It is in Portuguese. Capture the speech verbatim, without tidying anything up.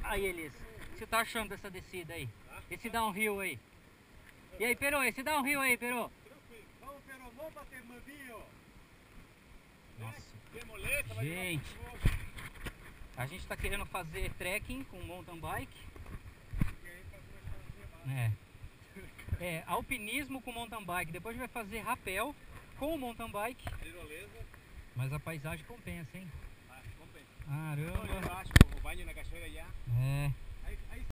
Aí, Elias, o que você tá achando dessa descida aí? Esse downhill aí. E aí, Peru, esse downhill aí, Peru? Vamos, Peru, vamos bater mandinho. Nossa, gente, a gente tá querendo fazer trekking com mountain bike. É. É, alpinismo com mountain bike. Depois a gente vai fazer rapel com o mountain bike. Mas a paisagem compensa, hein? Ah, compensa. Caramba. Embaixo, o banho na cachoeira já. É.